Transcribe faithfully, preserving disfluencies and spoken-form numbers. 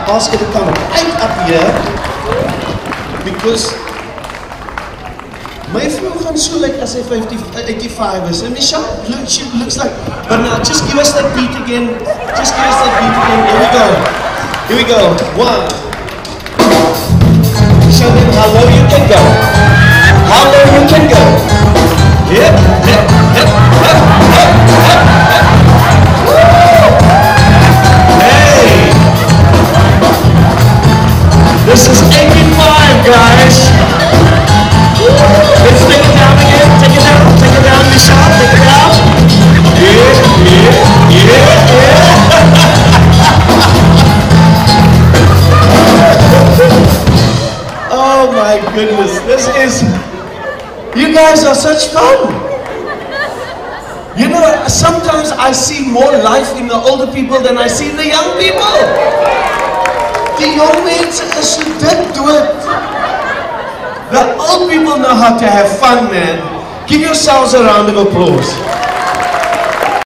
ask her to come right up here because my vrou gaan so like as sy fifty, eighty-five is. And Michelle, look, she looks like, but now just give us that beat again. Just give us that beat again. Here we go. Here we go. One. Show them how low you can go. How low you can go. Yep, yep, yep, yep, yep, yep, yep. Woo! Hey! This is eighty-five, guys. Let's take it down again. Take it down. Take it down, Michelle. Take it down. Yeah, yeah, yeah, yeah. Oh my goodness, this is, you guys are such fun. You know, sometimes I see more life in the older people than I see in the young people. Die jong mense is so dit dood. The old people know how to have fun, man. Give yourselves a round of applause.